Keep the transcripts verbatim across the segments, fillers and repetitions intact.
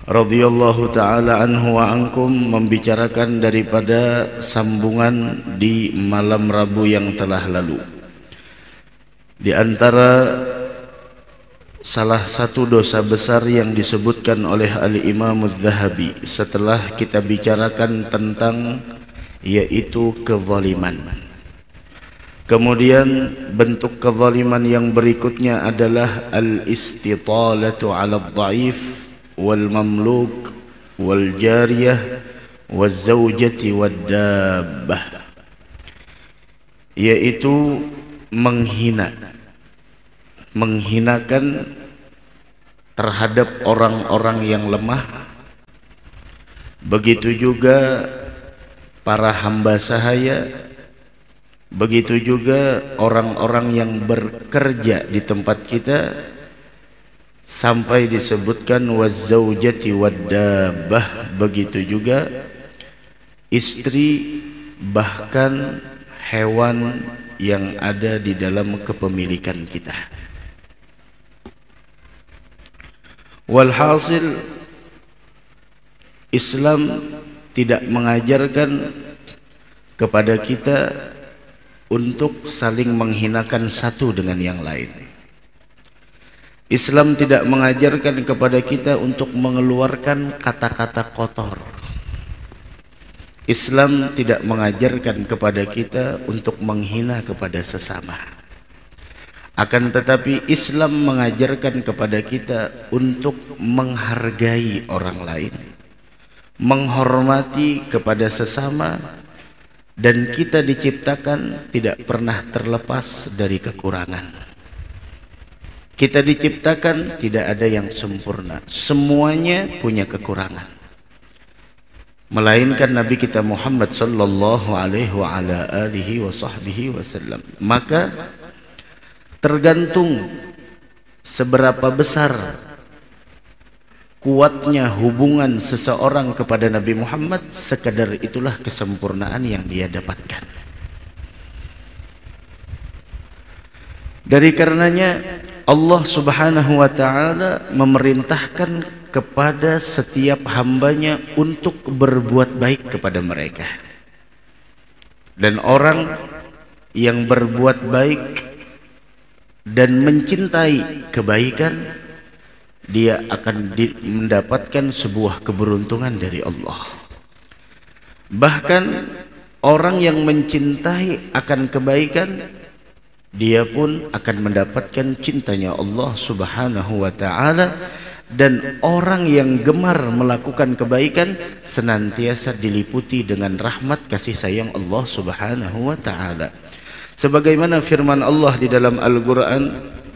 radhiyallahu ta'ala anhu wa ankum membicarakan daripada sambungan di malam Rabu yang telah lalu. Di antara salah satu dosa besar yang disebutkan oleh Al-Imam Adz-Dzahabi setelah kita bicarakan tentang yaitu kezaliman. Kemudian bentuk kezaliman yang berikutnya adalah al-istitalatu 'ala ad-dha'if wal mamluk wal jariyah waz zaujati wad dabbah, yaitu menghina menghinakan terhadap orang-orang yang lemah, begitu juga para hamba sahaya, begitu juga orang-orang yang bekerja di tempat kita, sampai disebutkan wazzaujati wadabbah, begitu juga istri bahkan hewan yang ada di dalam kepemilikan kita. Walhasil Islam tidak mengajarkan kepada kita untuk saling menghinakan satu dengan yang lain. Islam tidak mengajarkan kepada kita untuk mengeluarkan kata-kata kotor. Islam tidak mengajarkan kepada kita untuk menghina kepada sesama. Akan tetapi Islam mengajarkan kepada kita untuk menghargai orang lain, menghormati kepada sesama, dan kita diciptakan tidak pernah terlepas dari kekurangan. Kita diciptakan tidak ada yang sempurna, semuanya punya kekurangan. Melainkan Nabi kita Muhammad sallallahu alaihi wa ala alihi wa sahbihi wasallam. Maka tergantung seberapa besar kuatnya hubungan seseorang kepada Nabi Muhammad, sekadar itulah kesempurnaan yang dia dapatkan. Dari karenanya Allah subhanahu wa ta'ala memerintahkan kepada setiap hambanya untuk berbuat baik kepada mereka. Dan orang yang berbuat baik dan mencintai kebaikan, dia akan mendapatkan sebuah keberuntungan dari Allah. Bahkan orang yang mencintai akan kebaikan, dia pun akan mendapatkan cintanya Allah subhanahu wa ta'ala. Dan orang yang gemar melakukan kebaikan senantiasa diliputi dengan rahmat kasih sayang Allah subhanahu wa ta'ala. Sebagaimana firman Allah di dalam Al-Quran,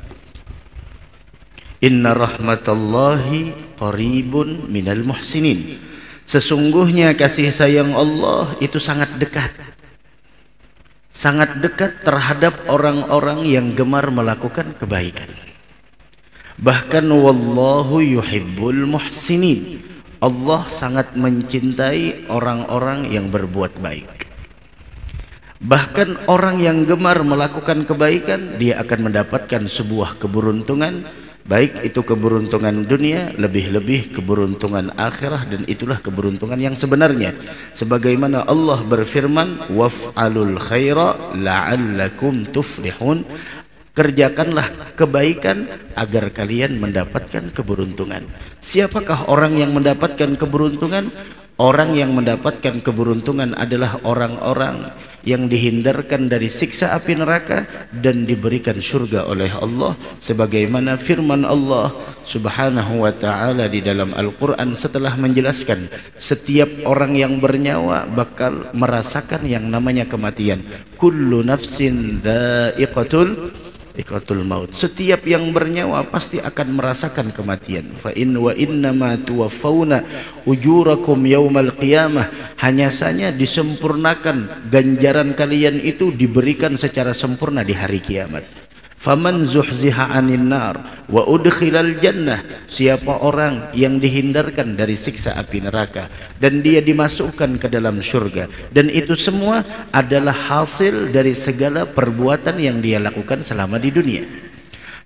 inna rahmatallahi qaribun minal muhsinin. Sesungguhnya kasih sayang Allah itu sangat dekat, sangat dekat terhadap orang-orang yang gemar melakukan kebaikan. Bahkan wallahu yuhibbul muhsinin, Allah sangat mencintai orang-orang yang berbuat baik. Bahkan orang yang gemar melakukan kebaikan, dia akan mendapatkan sebuah keberuntungan, baik itu keberuntungan dunia, lebih-lebih keberuntungan akhirah, dan itulah keberuntungan yang sebenarnya. Sebagaimana Allah berfirman, waf'alul khaira la'allakum tuflihun, kerjakanlah kebaikan agar kalian mendapatkan keberuntungan. Siapakah orang yang mendapatkan keberuntungan? Orang yang mendapatkan keberuntungan adalah orang-orang yang dihindarkan dari siksa api neraka dan diberikan surga oleh Allah, sebagaimana firman Allah subhanahu wa ta'ala di dalam Al-Quran setelah menjelaskan setiap orang yang bernyawa bakal merasakan yang namanya kematian. Kullu nafsin dha'iqatul iqatul maut. Setiap yang bernyawa pasti akan merasakan kematian. Fa in wa innama tuwaffawna ujurakum yaumal qiyamah. Hanya saja disempurnakan ganjaran kalian itu diberikan secara sempurna di hari kiamat. Faman zuhziha 'anil nar wa udkhilal jannah. Siapa orang yang dihindarkan dari siksa api neraka dan dia dimasukkan ke dalam surga, dan itu semua adalah hasil dari segala perbuatan yang dia lakukan selama di dunia.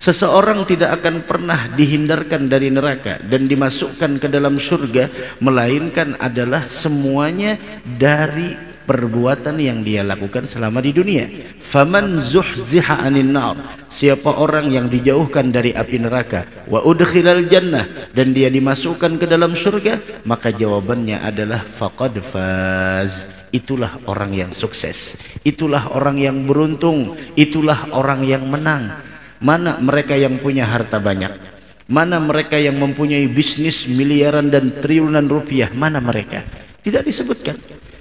Seseorang tidak akan pernah dihindarkan dari neraka dan dimasukkan ke dalam surga, melainkan adalah semuanya dari perbuatan yang dia lakukan selama di dunia. Faman zuhziha 'anil nar, siapa orang yang dijauhkan dari api neraka, wa udkhilal jannah, dan dia dimasukkan ke dalam surga, maka jawabannya adalah faqad faz. Itulah orang yang sukses, itulah orang yang beruntung, itulah orang yang menang. Mana mereka yang punya harta banyak? Mana mereka yang mempunyai bisnis miliaran dan triliunan rupiah? Mana mereka? Tidak disebutkan.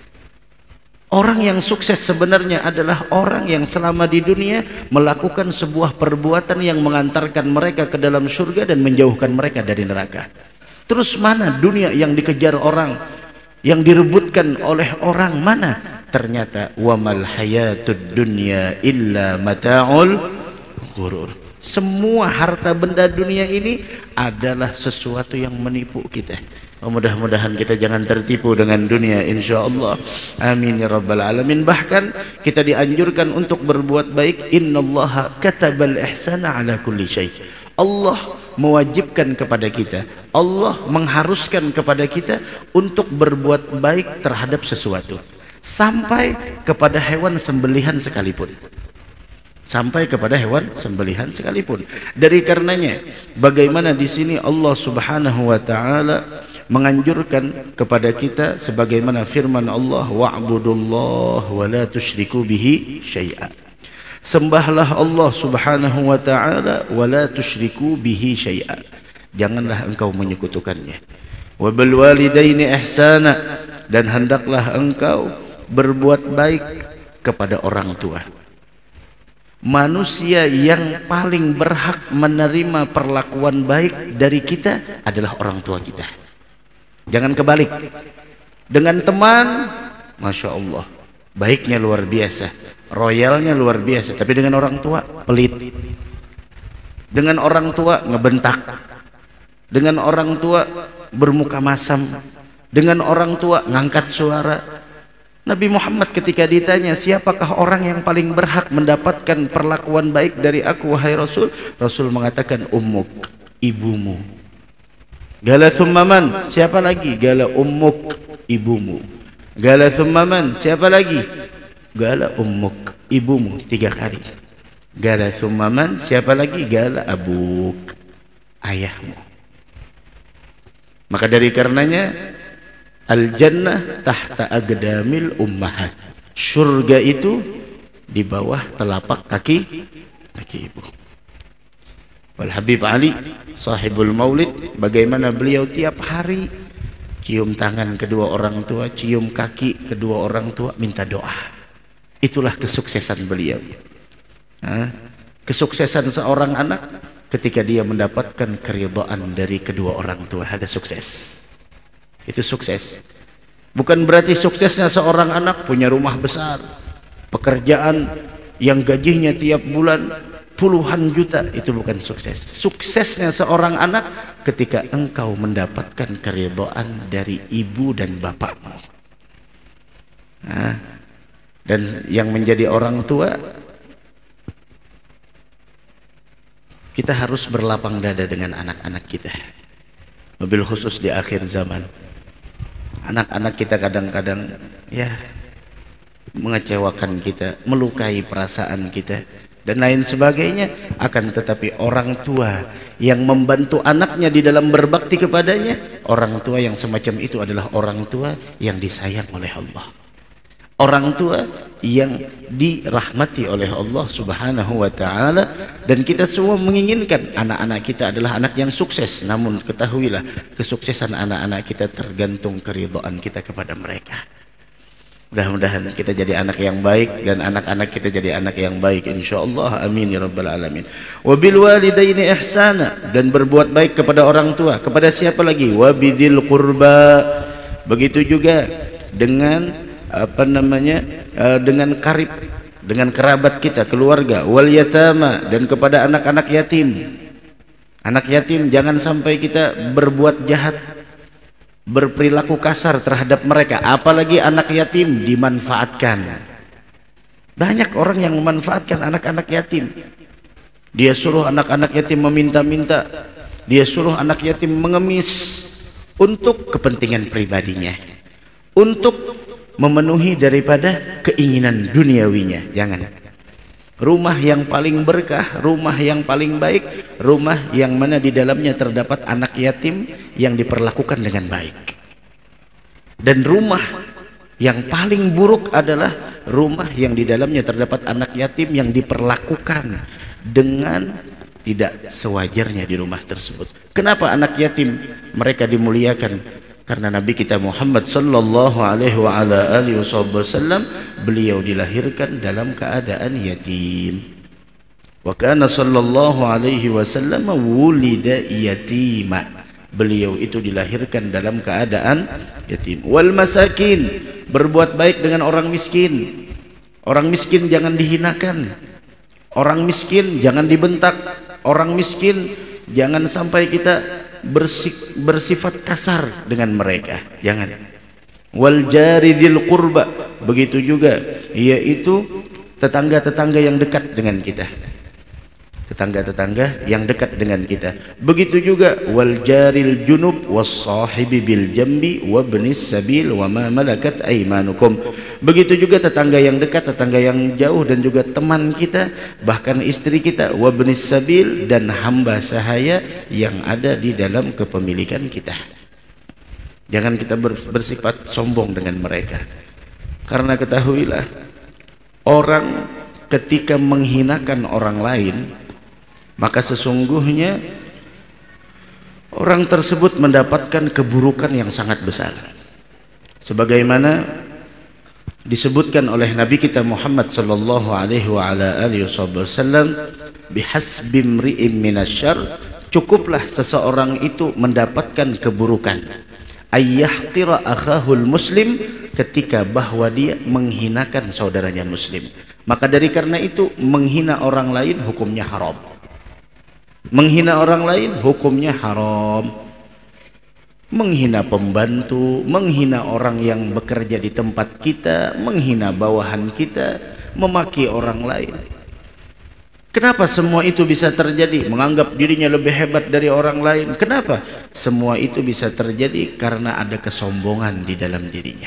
Orang yang sukses sebenarnya adalah orang yang selama di dunia melakukan sebuah perbuatan yang mengantarkan mereka ke dalam surga dan menjauhkan mereka dari neraka. Terus mana dunia yang dikejar orang, yang direbutkan oleh orang? Mana? Ternyata wamal hayatud dunya illa mata'ul ghurur. Semua harta benda dunia ini adalah sesuatu yang menipu kita. Mudah-mudahan kita jangan tertipu dengan dunia, insyaallah. Amin ya rabbal alamin. Bahkan kita dianjurkan untuk berbuat baik. Innallaha katabal ihsana ala kulli syai. Allah mewajibkan kepada kita, Allah mengharuskan kepada kita untuk berbuat baik terhadap sesuatu, sampai kepada hewan sembelihan sekalipun. Sampai kepada hewan sembelihan sekalipun. Dari karenanya, bagaimana di sini Allah Subhanahu wa taala menganjurkan kepada kita sebagaimana firman Allah, wa'budullah wa la tusyriku bihi syai'a. Sembahlah Allah Subhanahu wa taala wa la tusyriku bihi syai'a. Janganlah engkau menyekutukannya. Wa bil walidaini ihsana, dan hendaklah engkau berbuat baik kepada orang tua. Manusia yang paling berhak menerima perlakuan baik dari kita adalah orang tua kita. Jangan kebalik. Dengan teman, masya Allah, baiknya luar biasa, royalnya luar biasa. Tapi dengan orang tua, pelit. Dengan orang tua, ngebentak. Dengan orang tua, bermuka masam. Dengan orang tua, ngangkat suara. Nabi Muhammad ketika ditanya, siapakah orang yang paling berhak mendapatkan perlakuan baik dari aku wahai Rasul? Rasul mengatakan, ummuk, ibumu. Gala thummaman, siapa lagi? Gala ummuk, ibumu. Gala thummaman, siapa lagi? Gala ummuk, ibumu, tiga kali. Gala thummaman, siapa lagi? Gala abuk, ayahmu. Maka dari karenanya, al-jannah tahta aqdamil ummahat. Surga itu di bawah telapak kaki kaki ibu. Wal Habib Ali sahibul maulid, bagaimana beliau tiap hari cium tangan kedua orang tua, cium kaki kedua orang tua, minta doa. Itulah kesuksesan beliau. Nah, kesuksesan seorang anak ketika dia mendapatkan keridhaan dari kedua orang tua, ada sukses. Itu sukses. Bukan berarti suksesnya seorang anak punya rumah besar, pekerjaan yang gajinya tiap bulan puluhan juta, itu bukan sukses. Suksesnya seorang anak ketika engkau mendapatkan keridhaan dari ibu dan bapakmu. Nah, dan yang menjadi orang tua, kita harus berlapang dada dengan anak-anak kita, mobil khusus di akhir zaman. Anak-anak kita kadang-kadang ya mengecewakan kita, melukai perasaan kita dan lain sebagainya. Akan tetapi orang tua yang membantu anaknya di dalam berbakti kepadanya, orang tua yang semacam itu adalah orang tua yang disayang oleh Allah, orang tua yang dirahmati oleh Allah Subhanahu wa taala. Dan kita semua menginginkan anak-anak kita adalah anak yang sukses. Namun ketahuilah, kesuksesan anak-anak kita tergantung keridhaan kita kepada mereka. Mudah-mudahan kita jadi anak yang baik dan anak-anak kita jadi anak yang baik, insyaallah. Amin ya rabbal alamin. Wa bil walidaini ihsana, dan berbuat baik kepada orang tua. Kepada siapa lagi? Wa bidzil qurba. Begitu juga dengan apa namanya, uh, dengan karib, dengan kerabat kita, keluarga. Wal yatama, dan kepada anak-anak yatim. Anak yatim jangan sampai kita berbuat jahat, berperilaku kasar terhadap mereka. Apalagi anak yatim dimanfaatkan. Banyak orang yang memanfaatkan anak-anak yatim. Dia suruh anak-anak yatim meminta-minta, dia suruh anak yatim mengemis untuk kepentingan pribadinya, untuk memenuhi daripada keinginan duniawinya. Jangan. Rumah yang paling berkah, rumah yang paling baik, rumah yang mana di dalamnya terdapat anak yatim yang diperlakukan dengan baik. Dan rumah yang paling buruk adalah rumah yang di dalamnya terdapat anak yatim yang diperlakukan dengan tidak sewajarnya di rumah tersebut. Kenapa anak yatim mereka dimuliakan? Karena Nabi kita Muhammad sallallahu alaihi wa ala alihi wasallam beliau dilahirkan dalam keadaan yatim. Wa kana sallallahu alaihi wasallam wulida yatima. Beliau itu dilahirkan dalam keadaan yatim. Wal masakin, berbuat baik dengan orang miskin. Orang miskin jangan dihinakan. Orang miskin jangan dibentak. Orang miskin jangan sampai kita bersik, bersifat kasar dengan mereka. Jangan. Wal jari dzil qurba, begitu juga yaitu tetangga-tetangga yang dekat dengan kita. Tetangga-tetangga yang dekat dengan kita. Begitu juga wal jaril junub was sahibi bil jambi wa ibnis sabil wa ma malakat aymanukum. Begitu juga tetangga yang dekat, tetangga yang jauh, dan juga teman kita, bahkan istri kita, wa ibnis sabil, dan hamba sahaya yang ada di dalam kepemilikan kita. Jangan kita bersifat sombong dengan mereka. Karena ketahuilah, orang ketika menghinakan orang lain, maka sesungguhnya orang tersebut mendapatkan keburukan yang sangat besar. Sebagaimana disebutkan oleh Nabi kita Muhammad sallallahu alaihi wa ala alihi wasallam, bihasbi imri'in minasyarr, cukuplah seseorang itu mendapatkan keburukan, ayyahqira akhahul muslim, ketika bahwa dia menghinakan saudaranya muslim. Maka dari karena itu menghina orang lain hukumnya haram. Menghina orang lain hukumnya haram. Menghina pembantu, menghina orang yang bekerja di tempat kita, menghina bawahan kita, memaki orang lain. Kenapa semua itu bisa terjadi? Menganggap dirinya lebih hebat dari orang lain. Kenapa? Semua itu bisa terjadi karena ada kesombongan di dalam dirinya.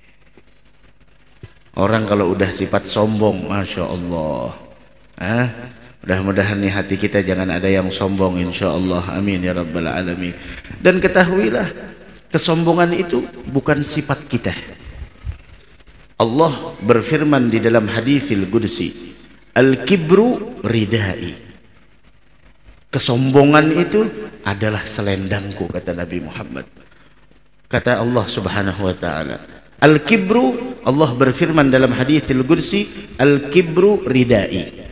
Orang kalau udah sifat sombong, Masya Allah, ah, mudah-mudahan nih hati kita jangan ada yang sombong, insya Allah, amin ya rabbal alamin. Dan ketahuilah, kesombongan itu bukan sifat kita. Allah berfirman di dalam haditsil qudsi, al-kibru ridai, kesombongan itu adalah selendangku, kata Nabi Muhammad. Kata Allah subhanahu wa ta'ala, al-kibru, Allah berfirman dalam haditsil qudsi, al-kibru ridai,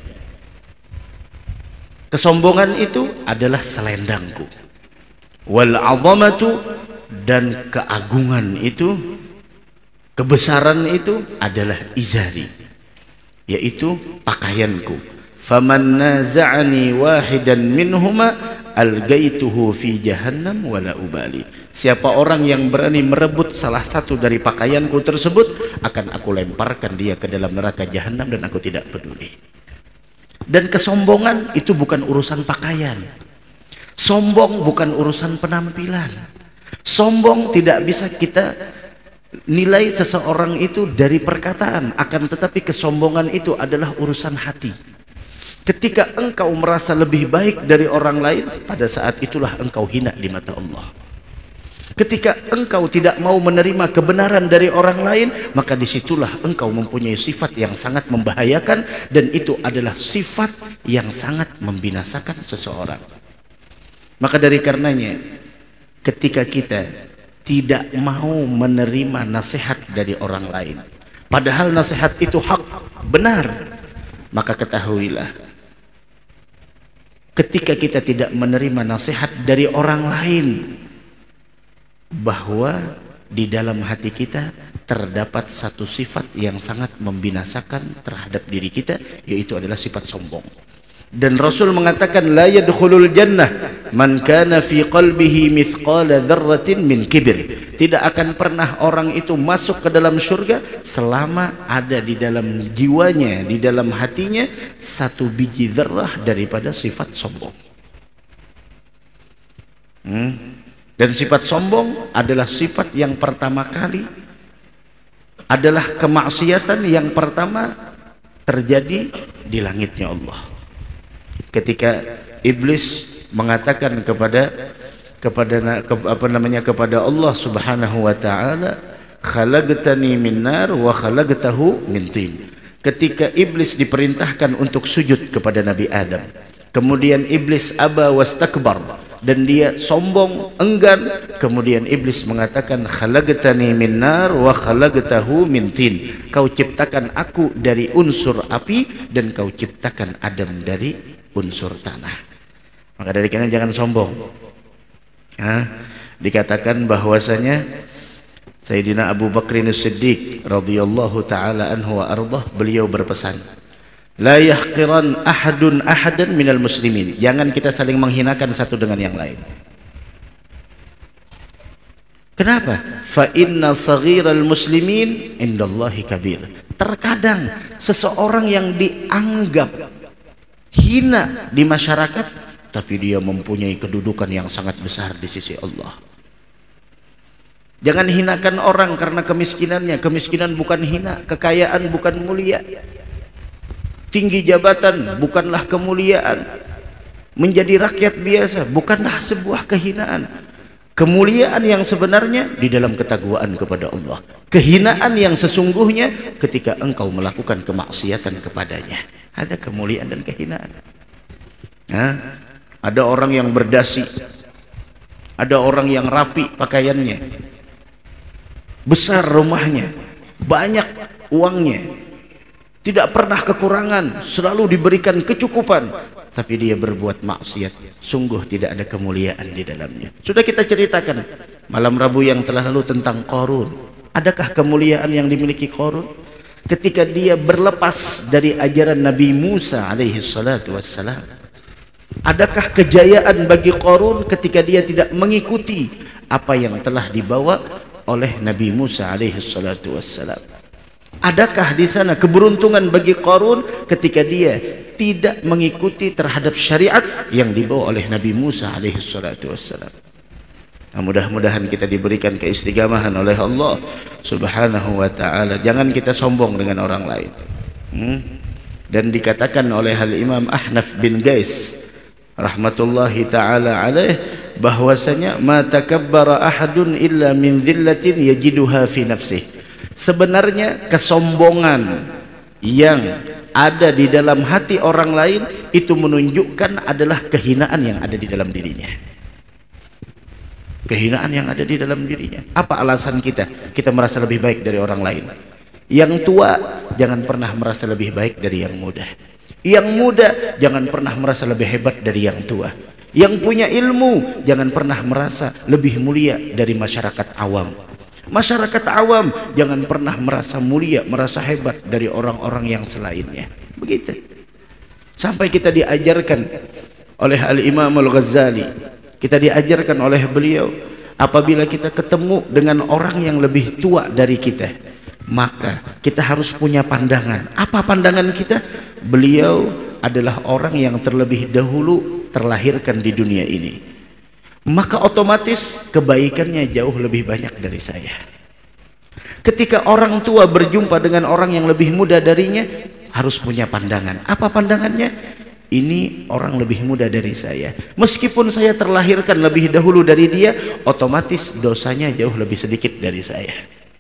kesombongan itu adalah selendangku. Wal azamatu, dan keagungan itu, kebesaran itu adalah izari, yaitu pakaianku. Faman naza'ani wahidan minhuma algaituhu fi jahannam wala ubali. Siapa orang yang berani merebut salah satu dari pakaianku tersebut, akan aku lemparkan dia ke dalam neraka jahanam dan aku tidak peduli. Dan kesombongan itu bukan urusan pakaian. Sombong bukan urusan penampilan. Sombong tidak bisa kita nilai seseorang itu dari perkataan, akan tetapi kesombongan itu adalah urusan hati. Ketika engkau merasa lebih baik dari orang lain, pada saat itulah engkau hina di mata Allah. Ketika engkau tidak mau menerima kebenaran dari orang lain, maka disitulah engkau mempunyai sifat yang sangat membahayakan, dan itu adalah sifat yang sangat membinasakan seseorang. Maka dari karenanya, ketika kita tidak mau menerima nasihat dari orang lain, padahal nasihat itu hak, benar, maka ketahuilah, ketika kita tidak menerima nasihat dari orang lain, bahwa di dalam hati kita terdapat satu sifat yang sangat membinasakan terhadap diri kita, yaitu adalah sifat sombong. Dan Rasul mengatakan la yadkhulul jannah man kana fi qalbihi mithqala dzarratin min kibir. Tidak akan pernah orang itu masuk ke dalam surga selama ada di dalam jiwanya, di dalam hatinya satu biji dzarrah daripada sifat sombong. Hmm. Dan sifat sombong adalah sifat yang pertama kali adalah kemaksiatan yang pertama terjadi di langitnya Allah. Ketika iblis mengatakan kepada kepada ke, apa namanya kepada Allah Subhanahu wa taala, khalaqtani min nar wa khalaqtahu min tin. Ketika iblis diperintahkan untuk sujud kepada Nabi Adam, kemudian iblis aba wastakbar dan dia sombong, enggan, kemudian iblis mengatakan khalaqtani min nar wa khalaqtahu min tin. Kau ciptakan aku dari unsur api dan kau ciptakan Adam dari unsur tanah. Maka dari karena jangan sombong. Hah? Dikatakan bahwasanya Sayyidina Abu Bakr As-Siddiq radhiyallahu taala anhu wa ardhah, beliau berpesan, la yahqiran ahadun ahadan minal muslimin. Jangan kita saling menghinakan satu dengan yang lain. Kenapa? Fa inna saghiral muslimin indallahi kabir. Terkadang seseorang yang dianggap hina di masyarakat, tapi dia mempunyai kedudukan yang sangat besar di sisi Allah. Jangan hinakan orang karena kemiskinannya. Kemiskinan bukan hina, kekayaan bukan mulia, tinggi jabatan bukanlah kemuliaan, menjadi rakyat biasa bukanlah sebuah kehinaan. Kemuliaan yang sebenarnya di dalam ketakwaan kepada Allah. Kehinaan yang sesungguhnya ketika engkau melakukan kemaksiatan kepadanya. Ada kemuliaan dan kehinaan. Nah, ada orang yang berdasi, ada orang yang rapi pakaiannya, besar rumahnya, banyak uangnya, tidak pernah kekurangan, selalu diberikan kecukupan, tapi dia berbuat maksiat, sungguh tidak ada kemuliaan di dalamnya. Sudah kita ceritakan malam Rabu yang telah lalu tentang Qarun. Adakah kemuliaan yang dimiliki Qarun? Ketika dia berlepas dari ajaran Nabi Musa alaihi salatu wassalam. Adakah kejayaan bagi Qarun ketika dia tidak mengikuti apa yang telah dibawa oleh Nabi Musa alaihi salatu wassalam? Adakah di sana keberuntungan bagi Qarun ketika dia tidak mengikuti terhadap syariat yang dibawa oleh Nabi Musa alaihi salatu wassalam? Nah, mudah-mudahan kita diberikan keistiqamahan oleh Allah Subhanahu wa ta'ala. Jangan kita sombong dengan orang lain. hmm? Dan dikatakan oleh Al-Imam Ahnaf bin Qais rahmatullahi ta'ala alaih, bahwasanya ma takabbara ahadun illa min dhillatin yajiduha fi nafsih. Sebenarnya kesombongan yang ada di dalam hati orang lain itu menunjukkan adalah kehinaan yang ada di dalam dirinya. Kehinaan yang ada di dalam dirinya. Apa alasan kita? Kita merasa lebih baik dari orang lain. Yang tua jangan pernah merasa lebih baik dari yang muda. Yang muda jangan pernah merasa lebih hebat dari yang tua. Yang punya ilmu jangan pernah merasa lebih mulia dari masyarakat awam. Masyarakat awam jangan pernah merasa mulia, merasa hebat dari orang-orang yang selainnya. Begitu. Sampai kita diajarkan oleh Al-Imam Al-Ghazali, kita diajarkan oleh beliau, apabila kita ketemu dengan orang yang lebih tua dari kita, maka kita harus punya pandangan. Apa pandangan kita? Beliau adalah orang yang terlebih dahulu terlahirkan di dunia ini, maka otomatis kebaikannya jauh lebih banyak dari saya. Ketika orang tua berjumpa dengan orang yang lebih muda darinya, harus punya pandangan. Apa pandangannya? Ini orang lebih muda dari saya. Meskipun saya terlahirkan lebih dahulu dari dia, otomatis dosanya jauh lebih sedikit dari saya.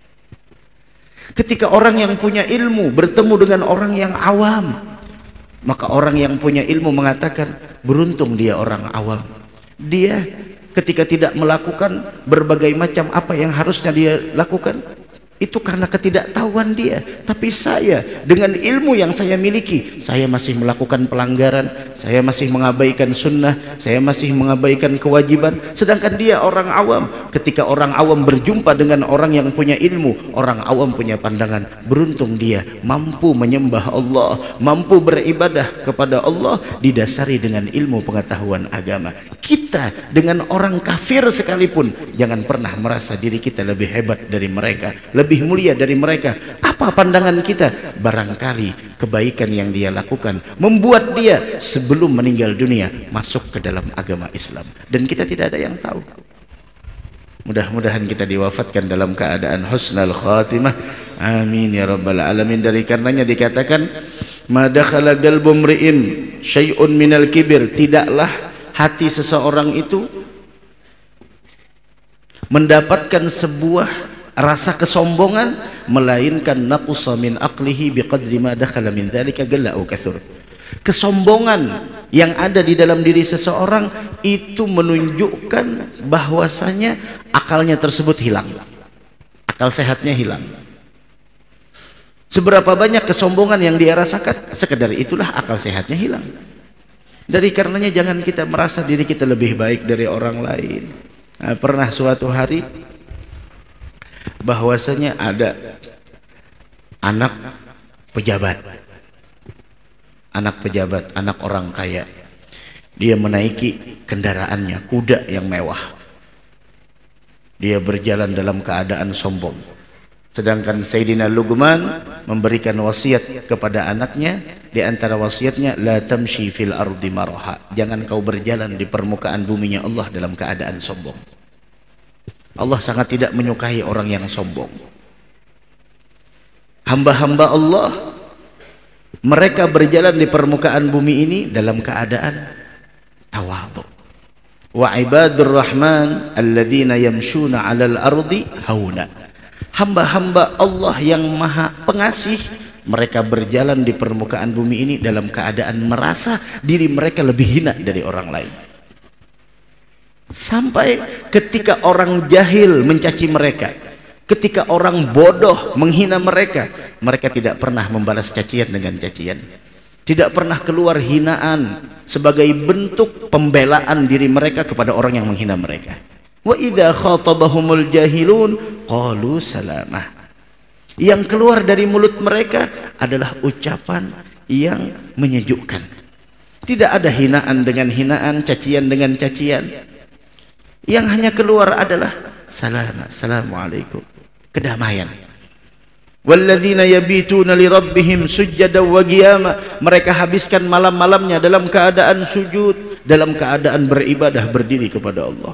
Ketika orang yang punya ilmu bertemu dengan orang yang awam, maka orang yang punya ilmu mengatakan, beruntung dia orang awam. Dia ketika tidak melakukan berbagai macam apa yang harusnya dia lakukan, Itu karena ketidaktahuan dia. Tapi saya dengan ilmu yang saya miliki, saya masih melakukan pelanggaran, saya masih mengabaikan sunnah, saya masih mengabaikan kewajiban. Sedangkan dia orang awam. Ketika orang awam berjumpa dengan orang yang punya ilmu, orang awam punya pandangan, beruntung dia mampu menyembah Allah, mampu beribadah kepada Allah didasari dengan ilmu pengetahuan agama. Kita dengan orang kafir sekalipun jangan pernah merasa diri kita lebih hebat dari mereka, lebih mulia dari mereka. Apa pandangan kita? Barangkali kebaikan yang dia lakukan membuat dia sebelum meninggal dunia masuk ke dalam agama Islam, dan kita tidak ada yang tahu. Mudah-mudahan kita diwafatkan dalam keadaan husnul khatimah. Amin ya rabbal alamin. Dari karenanya dikatakan, ma dakhala qalbu mri'in syai'un minal kibir, tidaklah hati seseorang itu mendapatkan sebuah rasa kesombongan melainkan naqusa min aqlihi biqadri ma dakhala min dzalika galla au katsur. Kesombongan yang ada di dalam diri seseorang itu menunjukkan bahwasanya akalnya tersebut hilang, akal sehatnya hilang. Seberapa banyak kesombongan yang dia rasakan, sekedar itulah akal sehatnya hilang. Dari karenanya jangan kita merasa diri kita lebih baik dari orang lain. Nah, pernah suatu hari bahwasanya ada anak pejabat, anak pejabat, anak orang kaya. Dia menaiki kendaraannya, kuda yang mewah. Dia berjalan dalam keadaan sombong. Sedangkan Sayyidina Luqman memberikan wasiat kepada anaknya, di antara wasiatnya, la tamshi fil ardi maraha, jangan kau berjalan di permukaan buminya Allah dalam keadaan sombong. Allah sangat tidak menyukai orang yang sombong. Hamba-hamba Allah, mereka berjalan di permukaan bumi ini dalam keadaan tawadhu. Wa ibadur rahman alladzina yamshuna 'alal ardi hauna. Hamba-hamba Allah yang maha pengasih, mereka berjalan di permukaan bumi ini dalam keadaan merasa diri mereka lebih hina dari orang lain. Sampai ketika orang jahil mencaci mereka, ketika orang bodoh menghina mereka, mereka tidak pernah membalas cacian dengan cacian, tidak pernah keluar hinaan sebagai bentuk pembelaan diri mereka kepada orang yang menghina mereka. Wa idza khatabahumul jahilun qalu salamah. Yang keluar dari mulut mereka adalah ucapan yang menyejukkan. Tidak ada hinaan dengan hinaan, cacian dengan cacian. Yang hanya keluar adalah salam, assalamualaikum, kedamaian. Walladzina yabituna li rabbihim sujjadan wa qiyama, mereka habiskan malam-malamnya dalam keadaan sujud, dalam keadaan beribadah, berdiri kepada Allah.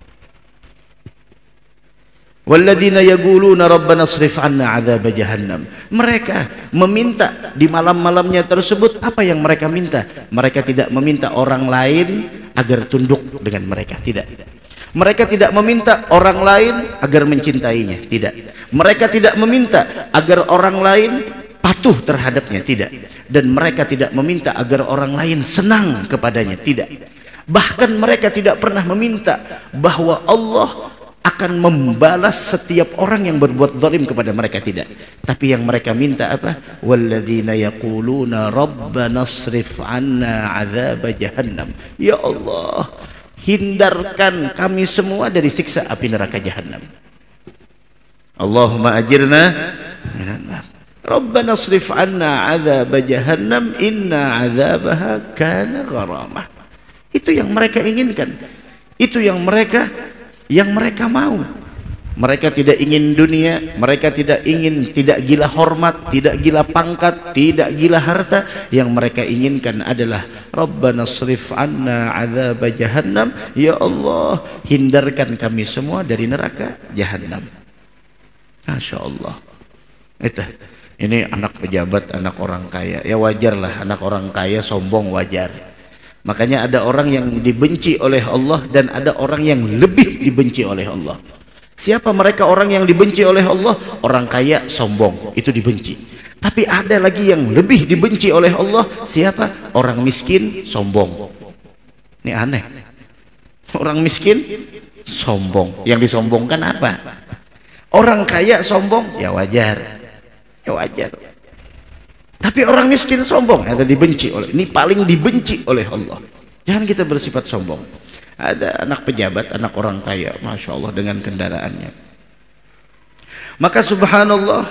Walladzina yaquluna rabbana srif 'anna 'adzab jahannam, mereka meminta di malam-malamnya tersebut. Apa yang mereka minta? Mereka tidak meminta orang lain agar tunduk dengan mereka, tidak. Mereka tidak meminta orang lain agar mencintainya, tidak. Mereka tidak meminta agar orang lain patuh terhadapnya, tidak. Dan mereka tidak meminta agar orang lain senang kepadanya, tidak. Bahkan mereka tidak pernah meminta bahwa Allah akan membalas setiap orang yang berbuat zalim kepada mereka, tidak. Tapi yang mereka minta apa? Walladzina yaquluna rabbana srif 'anna 'adzab jahannam, ya Allah, hindarkan kami semua dari siksa api neraka jahanam. Allahumma ajirna minan nar. Rabbana srif 'anna 'adzab jahannam inna 'adzabaha kana gharamah. Itu yang mereka inginkan. Itu yang mereka yang mereka mau. Mereka tidak ingin dunia, mereka tidak ingin, tidak gila hormat, tidak gila pangkat, tidak gila harta. Yang mereka inginkan adalah Rabbana srif 'anna 'adzab jahannam, ya Allah, hindarkan kami semua dari neraka jahanam. Masya Allah. Itu, ini anak pejabat, anak orang kaya. Ya wajarlah anak orang kaya sombong, wajar. Makanya ada orang yang dibenci oleh Allah dan ada orang yang lebih dibenci oleh Allah. Siapa mereka orang yang dibenci oleh Allah? Orang kaya sombong, itu dibenci. Tapi ada lagi yang lebih dibenci oleh Allah. Siapa? Orang miskin sombong. Ini aneh. Orang miskin sombong. Yang disombongkan apa? Orang kaya sombong, ya wajar, ya wajar. Tapi orang miskin sombong, ada dibenci oleh, ini paling dibenci oleh Allah. Jangan kita bersifat sombong. Ada anak pejabat, anak orang kaya, masya Allah dengan kendaraannya. Maka subhanallah,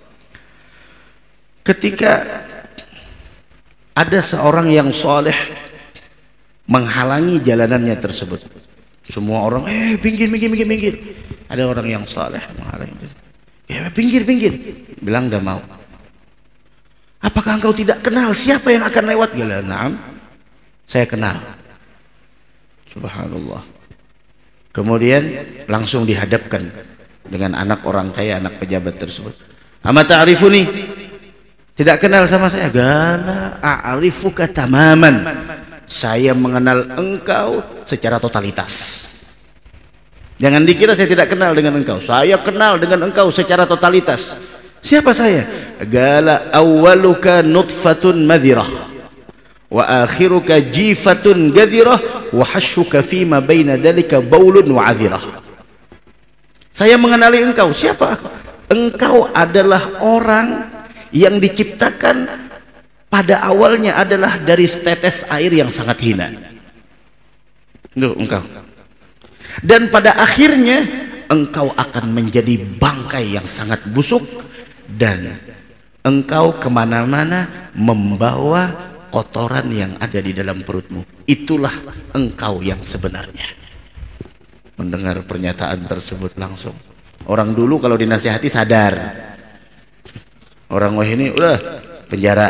ketika ada seorang yang soleh menghalangi jalanannya tersebut, semua orang, eh pinggir, pinggir, pinggir, pinggir. Ada orang yang soleh menghalangi, ya pinggir, pinggir. Bilang dah mau. Apakah engkau tidak kenal siapa yang akan lewat? Gila, naam, saya kenal. Subhanallah. Kemudian langsung dihadapkan dengan anak orang kaya, anak pejabat tersebut. Ama ta'rifuni? Tidak kenal sama saya? Gala a'rifuka tamaman. Saya mengenal engkau secara totalitas. Jangan dikira saya tidak kenal dengan engkau. Saya kenal dengan engkau secara totalitas. Siapa saya? Gala awwaluka nutfatun madhirah wa akhiruka jifatun gadhirah wa hashuka fima baina dhalika baulun wa adhirah. Saya mengenali engkau. Siapa aku? Engkau adalah orang yang diciptakan pada awalnya adalah dari setetes air yang sangat hina. Tuh engkau. Dan pada akhirnya engkau akan menjadi bangkai yang sangat busuk, dan engkau kemana-mana membawa kotoran yang ada di dalam perutmu. Itulah engkau yang sebenarnya. Mendengar pernyataan tersebut langsung, orang dulu kalau dinasihati sadar, orang wah ini udah penjara,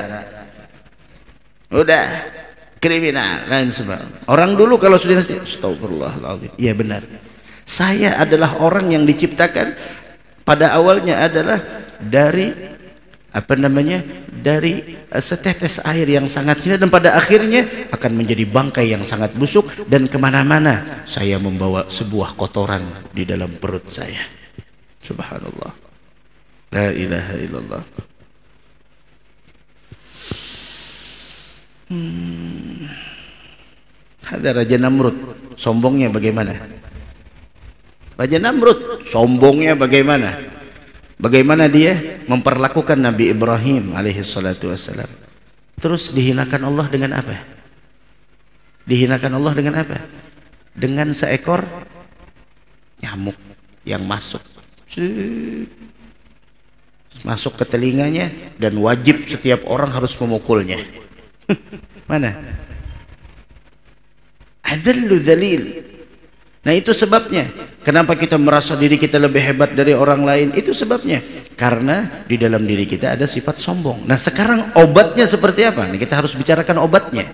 udah kriminal dan sebagainya. Orang dulu kalau sudah dinasihati, astagfirullahaladzim, iya benar, saya adalah orang yang diciptakan pada awalnya adalah dari apa namanya, dari setetes air yang sangat hina, dan pada akhirnya akan menjadi bangkai yang sangat busuk, dan kemana-mana saya membawa sebuah kotoran di dalam perut saya. Subhanallah, la ilaha illallah. hmm. Ada Raja Namrud, sombongnya bagaimana? Raja Namrud sombongnya bagaimana? Bagaimana dia memperlakukan Nabi Ibrahim alaihi salatu wassalam. Terus dihinakan Allah dengan apa? Dihinakan Allah dengan apa? Dengan seekor nyamuk yang masuk masuk ke telinganya, dan wajib setiap orang harus memukulnya. Mana? Adzallu dzalil. Nah itu sebabnya kenapa kita merasa diri kita lebih hebat dari orang lain. Itu sebabnya karena di dalam diri kita ada sifat sombong. Nah sekarang obatnya seperti apa? Nah, kita harus bicarakan obatnya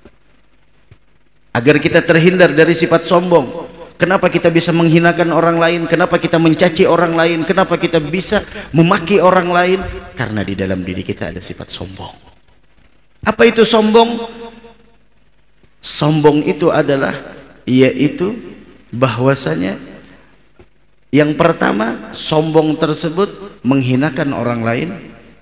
agar kita terhindar dari sifat sombong. Kenapa kita bisa menghinakan orang lain? Kenapa kita mencaci orang lain? Kenapa kita bisa memaki orang lain? Karena di dalam diri kita ada sifat sombong. Apa itu sombong? Sombong itu adalah yaitu bahwasanya yang pertama, sombong tersebut menghinakan orang lain,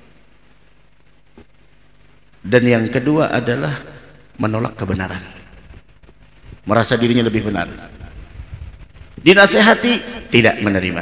dan yang kedua adalah menolak kebenaran, merasa dirinya lebih benar. Dinasehati tidak menerima,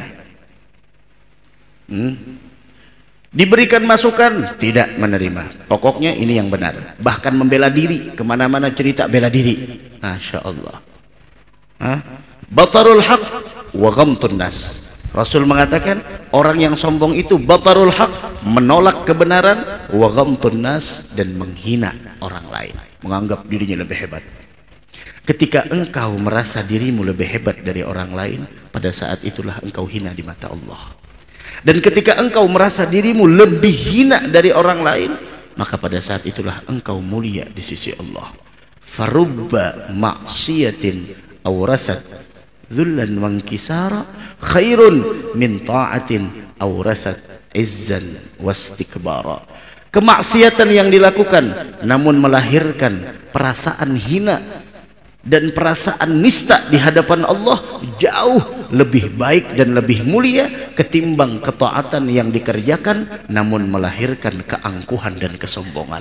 hmm. diberikan masukan tidak menerima. Pokoknya ini yang benar, bahkan membela diri, kemana-mana cerita bela diri. Masya Allah. Hah? Batarul haq wa ghamtun nas. Rasul mengatakan orang yang sombong itu batarul haq, menolak kebenaran, wa ghamtun nas, dan menghina orang lain, menganggap dirinya lebih hebat. Ketika engkau merasa dirimu lebih hebat dari orang lain, pada saat itulah engkau hina di mata Allah. Dan ketika engkau merasa dirimu lebih hina dari orang lain, maka pada saat itulah engkau mulia di sisi Allah. Farubba maksiatin awrasat dhullan wa inkisara khairun min ta'atin awrasat izzan wastikbara. Kemaksiatan yang dilakukan namun melahirkan perasaan hina dan perasaan nista di hadapan Allah jauh lebih baik dan lebih mulia ketimbang ketaatan yang dikerjakan namun melahirkan keangkuhan dan kesombongan.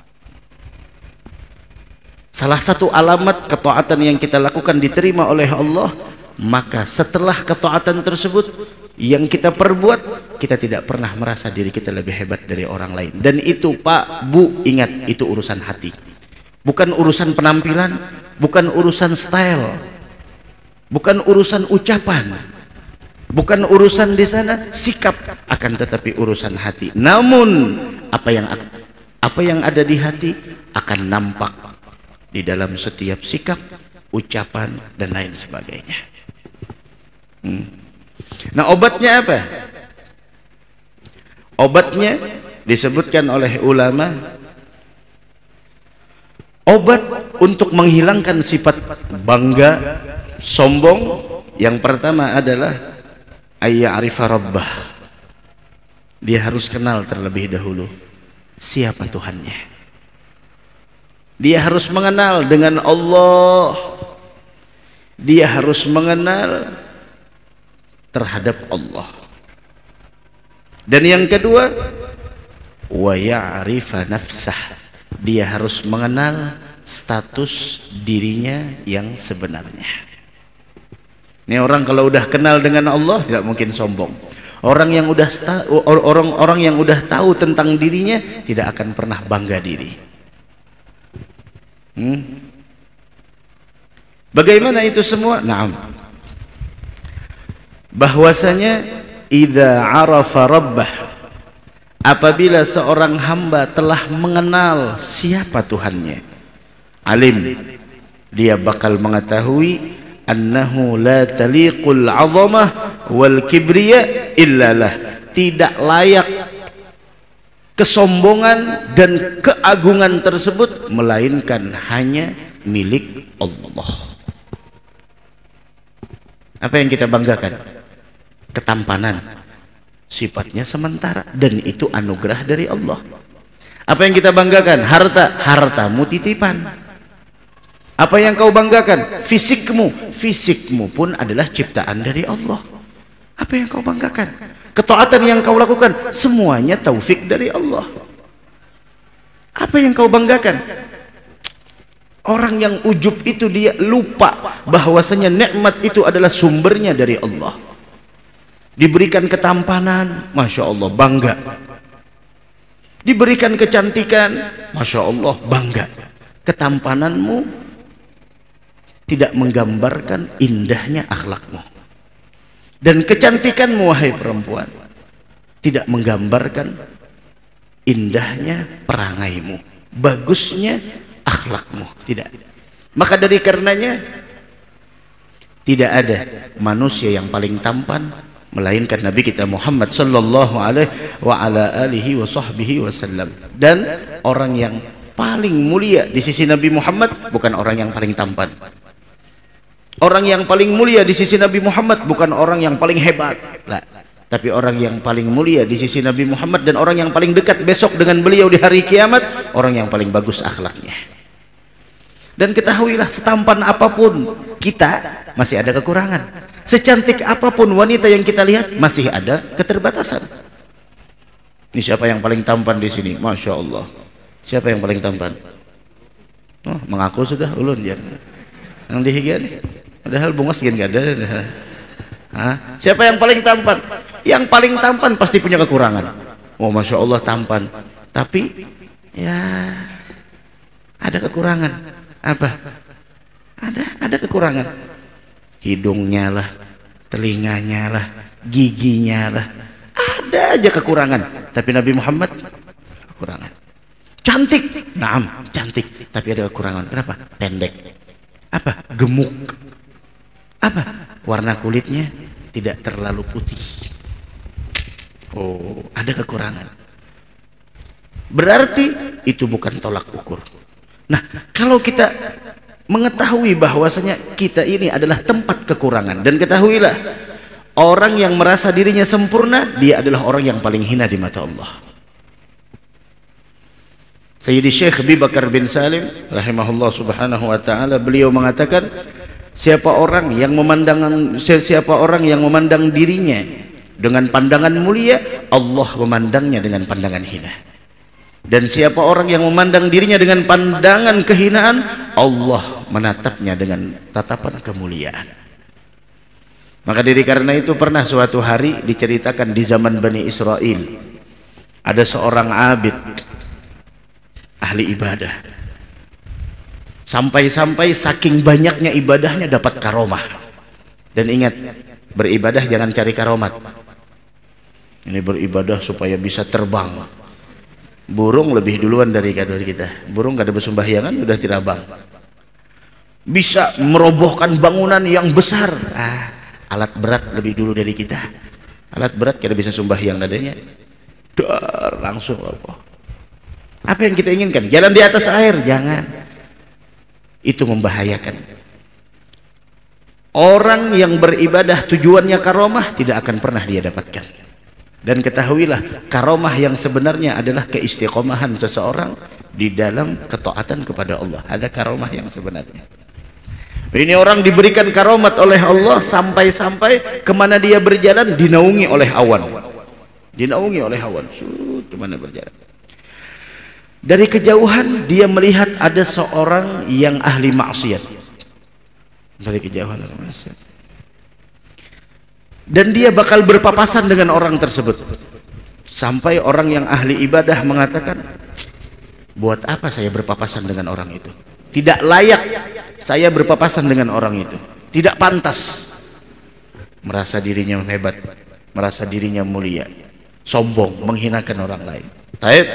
Salah satu alamat ketaatan yang kita lakukan diterima oleh Allah, maka setelah ketaatan tersebut yang kita perbuat, kita tidak pernah merasa diri kita lebih hebat dari orang lain. Dan itu Pak, Bu, ingat, itu urusan hati, bukan urusan penampilan, bukan urusan style, bukan urusan ucapan, bukan urusan di sana sikap, akan tetapi urusan hati. Namun apa yang apa yang ada di hati akan nampak di dalam setiap sikap, ucapan, dan lain sebagainya. hmm. Nah, obatnya apa? Obatnya disebutkan oleh ulama, obat untuk menghilangkan sifat bangga, sombong, yang pertama adalah ayya'rifa rabbah. Dia harus kenal terlebih dahulu siapa Tuhannya. Dia harus mengenal dengan Allah. Dia harus mengenal terhadap Allah. Dan yang kedua, wa ya'rifa nafsah. Dia harus mengenal status dirinya yang sebenarnya. Ini orang kalau udah kenal dengan Allah tidak mungkin sombong. Orang yang udah orang-orang yang udah tahu tentang dirinya tidak akan pernah bangga diri. Hmm? Bagaimana itu semua? Naam. Bahwasanya idza arafa rabbah, apabila seorang hamba telah mengenal siapa Tuhannya, alim, dia bakal mengetahui annahu la taliqul 'azamah wal kibriya illa lah. Tidak layak kesombongan dan keagungan tersebut melainkan hanya milik Allah. Apa yang kita banggakan? Ketampanan, sifatnya sementara, dan itu anugerah dari Allah. Apa yang kita banggakan? Harta, hartamu titipan. Apa yang kau banggakan? Fisikmu, fisikmu pun adalah ciptaan dari Allah. Apa yang kau banggakan? Ketaatan yang kau lakukan, semuanya taufik dari Allah. Apa yang kau banggakan? Orang yang ujub itu dia lupa bahwasanya nikmat itu adalah sumbernya dari Allah. Diberikan ketampanan, Masya Allah, bangga. Diberikan kecantikan, Masya Allah, bangga. Ketampananmu tidak menggambarkan indahnya akhlakmu, dan kecantikanmu, wahai perempuan, tidak menggambarkan indahnya perangaimu, bagusnya akhlakmu, tidak. Maka dari karenanya tidak ada manusia yang paling tampan melainkan Nabi kita Muhammad sallallahu alaihi wa ala alihi wa sahbihi wasallam. Dan orang yang paling mulia di sisi Nabi Muhammad bukan orang yang paling tampan. Orang yang paling mulia di sisi Nabi Muhammad bukan orang yang paling hebat, lah. Tapi orang yang paling mulia di sisi Nabi Muhammad dan orang yang paling dekat besok dengan beliau di hari kiamat, orang yang paling bagus akhlaknya. Dan ketahuilah, setampan apapun kita masih ada kekurangan. Secantik apapun wanita yang kita lihat masih ada keterbatasan. Ini siapa yang paling tampan di sini? Masya Allah. Siapa yang paling tampan? Oh, mengaku sudah ulun ya. Yang dihigian. Padahal bungas gini gak ada. Hah? Siapa yang paling tampan? Yang paling tampan pasti punya kekurangan. Oh, Masya Allah tampan. Tapi ya ada kekurangan. Apa? Ada ada kekurangan. Hidungnya lah, telinganya lah, giginya lah, ada aja kekurangan. Tapi Nabi Muhammad kekurangan. Cantik, naam, cantik, tapi ada kekurangan. Kenapa? Pendek. Apa? Gemuk. Apa? Warna kulitnya tidak terlalu putih. Oh, ada kekurangan. Berarti itu bukan tolak ukur. Nah, kalau kita mengetahui bahwasanya kita ini adalah tempat kekurangan, dan ketahuilah, orang yang merasa dirinya sempurna, dia adalah orang yang paling hina di mata Allah. Sayyidi Syekh Abi Bakar bin Salim rahimahullah subhanahu wa ta'ala, beliau mengatakan, siapa orang yang memandang siapa orang yang memandang dirinya dengan pandangan mulia, Allah memandangnya dengan pandangan hina. Dan siapa orang yang memandang dirinya dengan pandangan kehinaan, Allah menatapnya dengan tatapan kemuliaan. Maka dari karena itu pernah suatu hari diceritakan di zaman Bani Israel, ada seorang abid, ahli ibadah, sampai-sampai saking banyaknya ibadahnya dapat karomah. Dan ingat, beribadah jangan cari karomat. Ini beribadah supaya bisa terbang. Burung lebih duluan dari kita. Burung gak ada bersembahyangan udah terbang. Bisa merobohkan bangunan yang besar. Ah, alat berat lebih dulu dari kita. Alat berat kita bisa sembahyang dadanya. Dar, langsung apa? Apa yang kita inginkan? Jalan di atas air, jangan. Itu membahayakan. Orang yang beribadah tujuannya karomah tidak akan pernah dia dapatkan. Dan ketahuilah, karomah yang sebenarnya adalah keistiqomahan seseorang di dalam ketaatan kepada Allah. Ada karomah yang sebenarnya. Ini orang diberikan karomat oleh Allah sampai-sampai kemana dia berjalan dinaungi oleh awan. Dinaungi oleh awan. Sud, kemana berjalan. Dari kejauhan dia melihat ada seorang yang ahli maksiat. Dari kejauhan ahli maksiat. Dan dia bakal berpapasan dengan orang tersebut. Sampai orang yang ahli ibadah mengatakan, buat apa saya berpapasan dengan orang itu? Tidak layak saya berpapasan dengan orang itu. Tidak pantas. Merasa dirinya hebat, merasa dirinya mulia, sombong, menghinakan orang lain. Taib.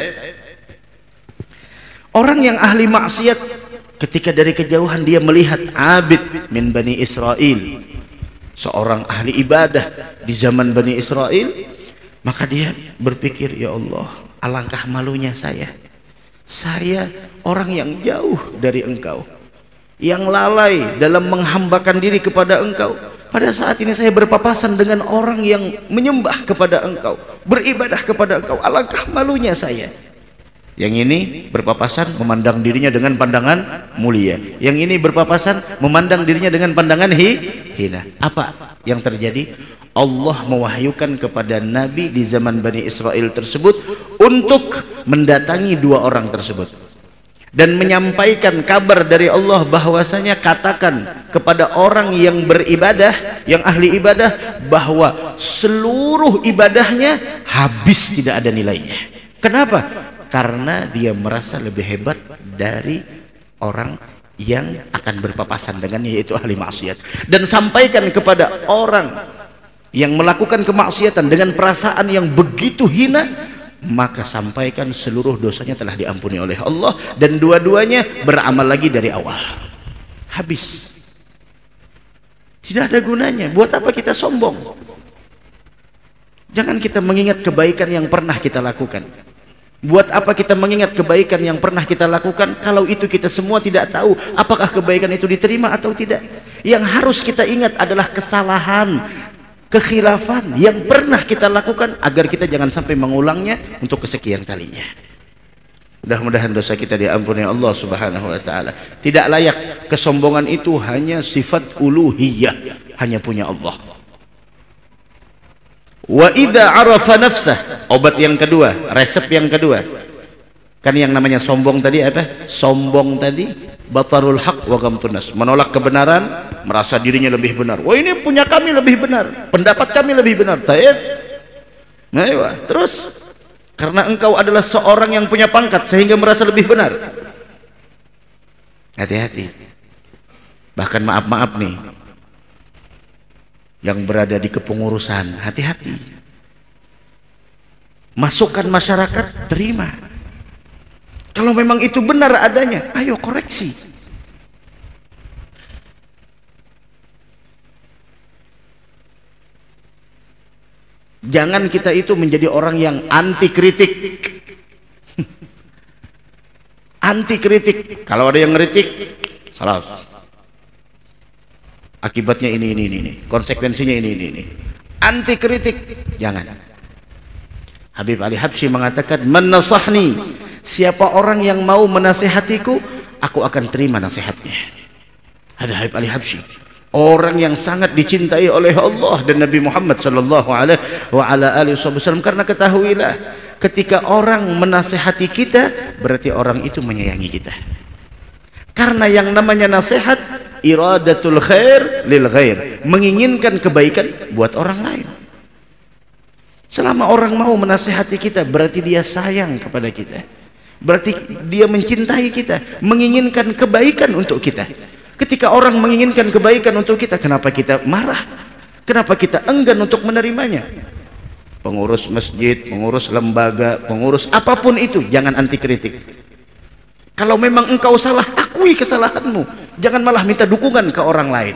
Orang yang ahli maksiat, ketika dari kejauhan dia melihat abid min Bani Israel, seorang ahli ibadah di zaman Bani Israel, maka dia berpikir, ya Allah, alangkah malunya saya. Saya orang yang jauh dari engkau, yang lalai dalam menghambakan diri kepada engkau. Pada saat ini saya berpapasan dengan orang yang menyembah kepada engkau, beribadah kepada engkau. Alangkah malunya saya. Yang ini berpapasan memandang dirinya dengan pandangan mulia, yang ini berpapasan memandang dirinya dengan pandangan hi, hina. Apa yang terjadi? Allah mewahyukan kepada Nabi di zaman Bani Israel tersebut untuk mendatangi dua orang tersebut dan menyampaikan kabar dari Allah bahwasanya katakan kepada orang yang beribadah, yang ahli ibadah, bahwa seluruh ibadahnya habis, tidak ada nilainya. Kenapa? Karena dia merasa lebih hebat dari orang yang akan berpapasan dengannya, yaitu ahli maksiat. Dan sampaikan kepada orang yang melakukan kemaksiatan dengan perasaan yang begitu hina, maka sampaikan seluruh dosanya telah diampuni oleh Allah, dan dua-duanya beramal lagi dari awal. Habis. Tidak ada gunanya. Buat apa kita sombong? Jangan kita mengingat kebaikan yang pernah kita lakukan. Buat apa kita mengingat kebaikan yang pernah kita lakukan kalau itu kita semua tidak tahu apakah kebaikan itu diterima atau tidak. Yang harus kita ingat adalah kesalahan, kekhilafan yang pernah kita lakukan, agar kita jangan sampai mengulangnya untuk kesekian kalinya. Mudah-mudahan dosa kita diampuni Allah Subhanahu wa taala. Tidak layak. Kesombongan itu hanya sifat uluhiyah, hanya punya Allah. Wa idza arafa nafsah, obat yang kedua, resep yang kedua. Kan yang namanya sombong tadi apa? Sombong tadi batarul haq wa ghamtun nas, menolak kebenaran, merasa dirinya lebih benar. Wah, ini punya kami lebih benar, pendapat kami lebih benar. Taib. Nah, iya. Terus karena engkau adalah seorang yang punya pangkat sehingga merasa lebih benar. Hati-hati. Bahkan maaf-maaf nih, yang berada di kepengurusan, hati-hati. Masukan masyarakat terima. Kalau memang itu benar adanya, ayo koreksi. Jangan kita itu menjadi orang yang anti kritik. Anti kritik. Kalau ada yang ngeritik, salah. Akibatnya ini ini ini ini, konsekuensinya ini ini ini. Anti kritik, jangan. Habib Ali Habsyi mengatakan, "Man nasahni," siapa orang yang mau menasihatiku, aku akan terima nasihatnya. Ada Habib Ali Habsyi, orang yang sangat dicintai oleh Allah dan Nabi Muhammad sallallahu alaihi wasallam. Karena ketahuilah, ketika orang menasihati kita, berarti orang itu menyayangi kita. Karena yang namanya nasihat iradatul khair lil ghair, menginginkan kebaikan buat orang lain. Selama orang mau menasihati kita, berarti dia sayang kepada kita, berarti dia mencintai kita, menginginkan kebaikan untuk kita. Ketika orang menginginkan kebaikan untuk kita, kenapa kita marah? Kenapa kita enggan untuk menerimanya? Pengurus masjid, pengurus lembaga, pengurus apapun itu, jangan anti kritik. Kalau memang engkau salah, akui kesalahanmu, jangan malah minta dukungan ke orang lain.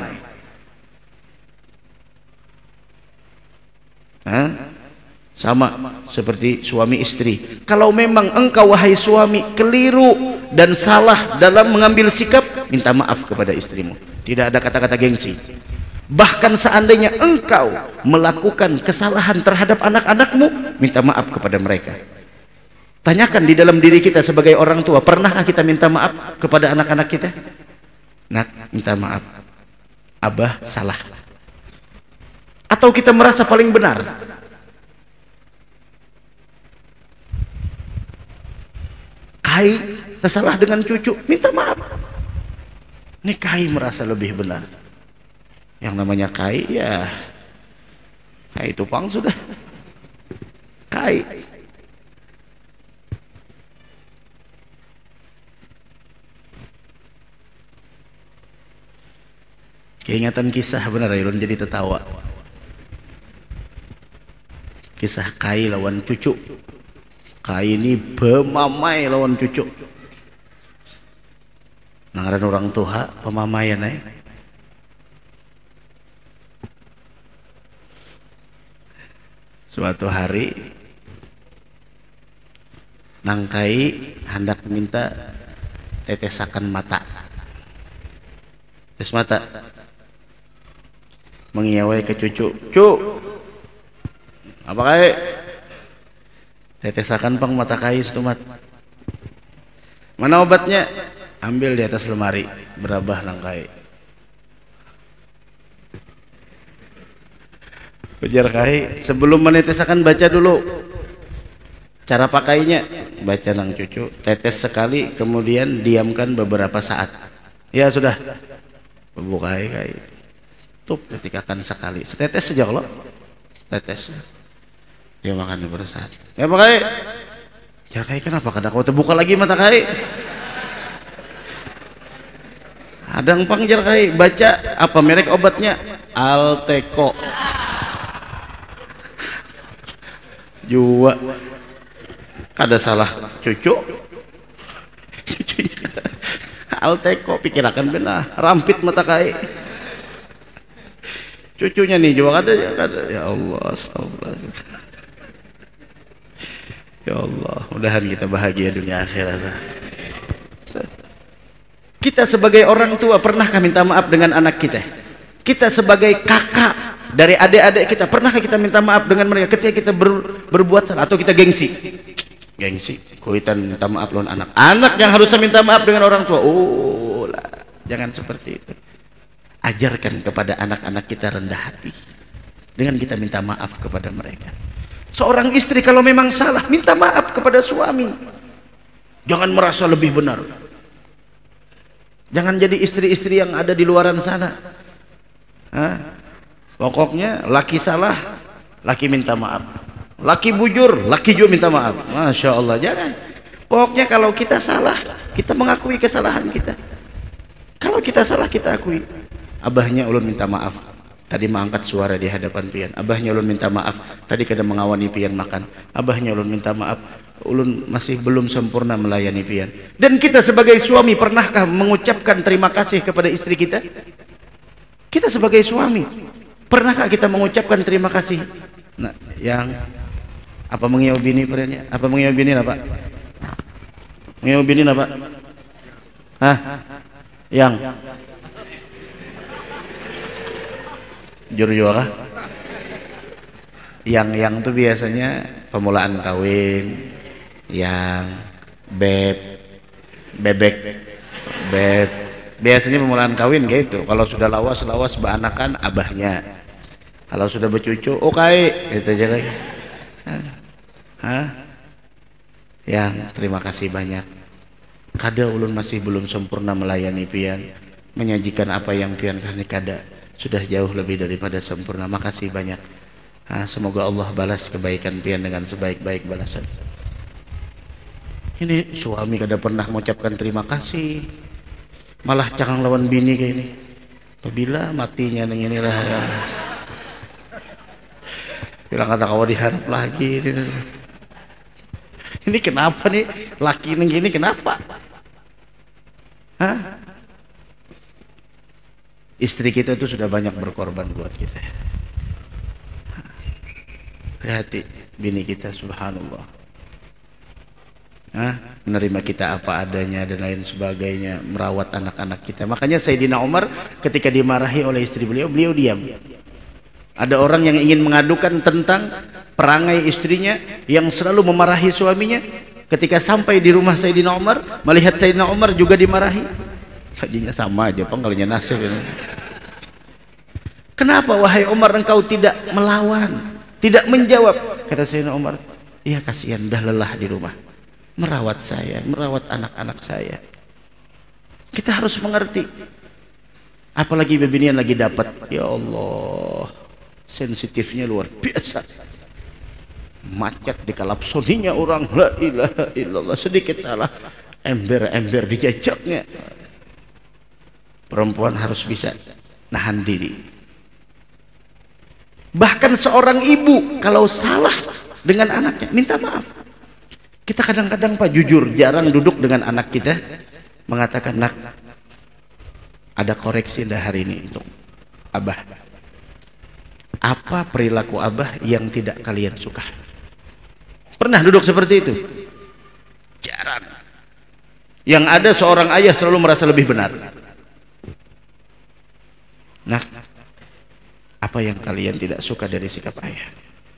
Hah? Sama seperti suami istri. Kalau memang engkau wahai suami keliru dan salah dalam mengambil sikap, minta maaf kepada istrimu. Tidak ada kata-kata gengsi. Bahkan seandainya engkau melakukan kesalahan terhadap anak-anakmu, minta maaf kepada mereka. Tanyakan di dalam diri kita sebagai orang tua, pernahkah kita minta maaf kepada anak-anak kita? Nak, minta maaf, abah salah. Atau kita merasa paling benar? Kai tersalah dengan cucu, minta maaf. Ini Kai merasa lebih benar. Yang namanya Kai, ya Kai tupang sudah. Kai. Keingatan kisah benar ya, jadi tertawa. Kisah Kai lawan cucu. Kai ini pemamai lawan cucu. Nangaran orang tua pemamaian eh. Suatu hari Nang Kai hendak minta tetesakan mata. Tes mata. Mengiawai ke cucu. Cuk. Apa Kai? Tetesakan pang mata Kai setumat. Mana obatnya? Ambil di atas lemari. Berabah Nang Kai. Ujar Kai, sebelum menetesakan baca dulu cara pakainya. Baca Nang cucu, tetes sekali, kemudian diamkan beberapa saat. Ya sudah. Bu Kai, Kai. Tup, ketikakan sekali. Setetes saja kalau. Tetes. Dia makan beberapa saat. Ya Pak Kai. Ya Kai, kenapa kada kau terbuka lagi mata Kai? Adang pang jar Kai, baca apa merek obatnya? Alteco. Jua kada salah cucu cucunya Alteco, pikirakan benar rampit mata Kai cucunya nih juga kada ya kada. Ya Allah, astagfirullah. Ya Allah, mudahan kita bahagia dunia akhirat. Kita sebagai orang tua pernahkah minta maaf dengan anak kita? Kita sebagai kakak dari adik-adik kita, pernahkah kita minta maaf dengan mereka ketika kita ber, berbuat salah? Atau kita gengsi? Gengsi, kuitan minta maaf lawan anak. Anak yang harusnya minta maaf dengan orang tua. Oh lah, jangan seperti itu. Ajarkan kepada anak-anak kita rendah hati dengan kita minta maaf kepada mereka. Seorang istri kalau memang salah, minta maaf kepada suami. Jangan merasa lebih benar. Jangan jadi istri-istri yang ada di luaran sana. Hah? Pokoknya laki salah, laki minta maaf. Laki bujur, laki juga minta maaf. Masya Allah, jangan. Pokoknya kalau kita salah, kita mengakui kesalahan kita. Kalau kita salah, kita akui. Abahnya ulun minta maaf, tadi mengangkat suara di hadapan pian. Abahnya ulun minta maaf, tadi kadang mengawani pian makan. Abahnya ulun minta maaf, ulun masih belum sempurna melayani pian. Dan kita sebagai suami pernahkah mengucapkan terima kasih kepada istri kita? Kita sebagai suami pernahkah kita mengucapkan terima kasih? Nah, yang apa mengiau bini perenya? Apa mengiau bini apa? Mengiau bini apa? Hah? Yang juru kah? Yang yang tuh biasanya pemulaan kawin, yang beb, bebek, beb. Biasanya pemulaan kawin gitu. Kalau sudah lawas-lawas beanakan abahnya. Kalau sudah bercucu, oke, okay. Itu aja lagi. Hah? Yang terima kasih banyak. Kada ulun masih belum sempurna melayani pian. menyajikan apa yang pian kami kada sudah jauh lebih daripada sempurna. Makasih banyak. Nah, semoga Allah balas kebaikan pian dengan sebaik-baik balasan. Ini suami kada pernah mengucapkan terima kasih, malah cakang lawan bini kayak ini. Apabila matinya dengan inilah ya. Bilang kata kau diharap lagi. Ini kenapa nih laki neng gini kenapa? Hah? Istri kita itu sudah banyak berkorban buat kita. Hati bini kita, subhanallah. Hah? Menerima kita apa adanya dan lain sebagainya, merawat anak-anak kita. Makanya Sayyidina Umar ketika dimarahi oleh istri beliau, beliau diam. Ada orang yang ingin mengadukan tentang perangai istrinya yang selalu memarahi suaminya. Ketika sampai di rumah Sayyidina Umar, melihat Sayyidina Umar juga dimarahi. Hajinya sama aja penggalnya nasib ini. Kenapa wahai Umar engkau tidak melawan, tidak menjawab? Kata Sayyidina Umar, iya kasihan dah lelah di rumah, merawat saya, merawat anak-anak saya. Kita harus mengerti. Apalagi bebinian lagi dapat, ya Allah, sensitifnya luar biasa. Macet di kalapsoninya orang, la ilaha illallah, sedikit salah ember-ember dijajaknya. Perempuan harus bisa nahan diri. Bahkan seorang ibu kalau salah dengan anaknya minta maaf. Kita kadang-kadang Pak jujur jarang duduk dengan anak kita mengatakan, nak ada koreksi dah hari ini untuk abah. Apa perilaku abah yang tidak kalian suka? Pernah duduk seperti itu? Jarang. Yang ada seorang ayah selalu merasa lebih benar. Nah, apa yang kalian tidak suka dari sikap ayah?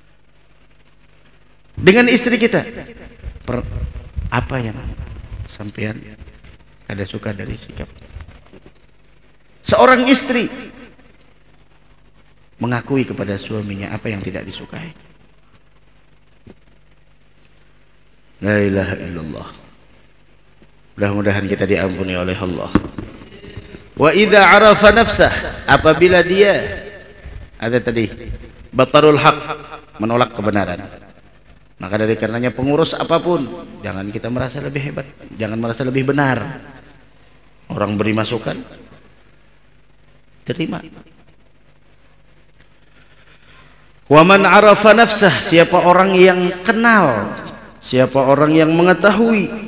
Dengan istri kita, per, apa yang sampean ada suka dari sikap? Seorang istri mengakui kepada suaminya apa yang tidak disukai. La ilaha illallah. Mudah-mudahan kita diampuni oleh Allah. Wa idza arafa nafsah, apabila dia ada tadi batarul haq, menolak kebenaran, maka dari karenanya pengurus apapun jangan kita merasa lebih hebat, jangan merasa lebih benar. Orang beri masukan terima. Wa man arafa nafsah, siapa orang yang kenal, siapa orang yang mengetahui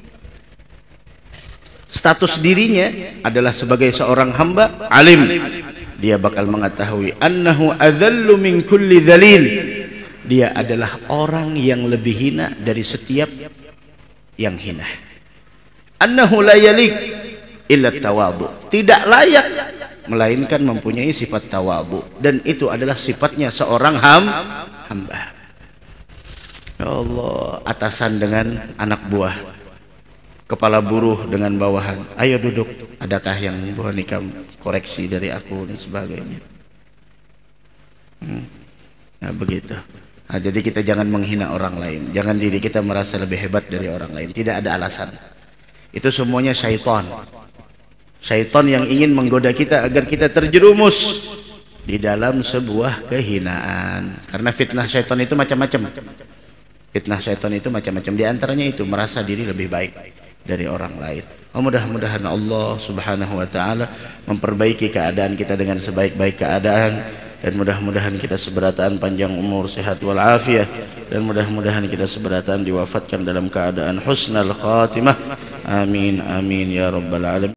status dirinya adalah sebagai seorang hamba alim, dia bakal mengetahui annahu adzallu min kulli dzalil, dia adalah orang yang lebih hina dari setiap yang hina. Annahu la yalik illa tawadhu, tidak layak melainkan mempunyai sifat tawadhu, dan itu adalah sifatnya seorang ham, hamba. Ya Allah, atasan dengan anak buah, kepala buruh dengan bawahan, ayo duduk, adakah yang boleh nikah koreksi dari aku dan sebagainya. hmm. Nah begitu. Nah, jadi kita jangan menghina orang lain, jangan diri kita merasa lebih hebat dari orang lain, tidak ada alasan. Itu semuanya syaitan. Syaitan yang ingin menggoda kita agar kita terjerumus di dalam sebuah kehinaan. Karena fitnah syaitan itu macam-macam. Fitnah syaitan itu macam-macam, di antaranya itu merasa diri lebih baik dari orang lain. Oh, mudah-mudahan Allah subhanahu wa ta'ala memperbaiki keadaan kita dengan sebaik-baik keadaan, dan mudah-mudahan kita seberatan panjang umur, sehat walafiat, dan mudah-mudahan kita seberatan diwafatkan dalam keadaan husnul khatimah. Amin amin ya rabbal alamin.